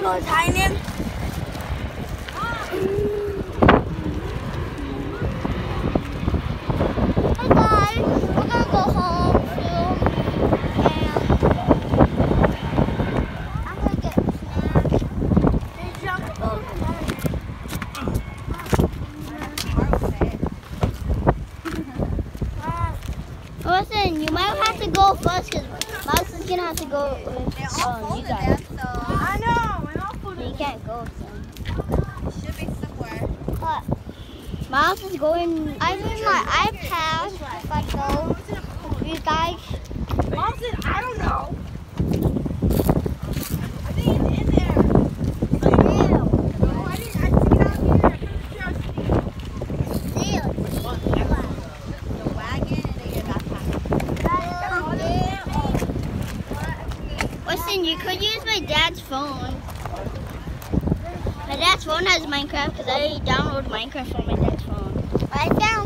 go behind him. Hey guys, we're gonna go home soon, and I'm gonna get snacks. Listen, you might have to go first because Mouse is gonna have to go with you guys. I know, and I'll put You it. can't go, so. Should be somewhere. What? Miles is going. I bring my iPad if I go with you guys. Austin, I don't know. I think it's in there. No, I didn't. I took it out here. The wagon and then your backpack. Listen, you could use my dad's phone. My dad's phone has Minecraft because I downloaded Minecraft on my dad's phone. I found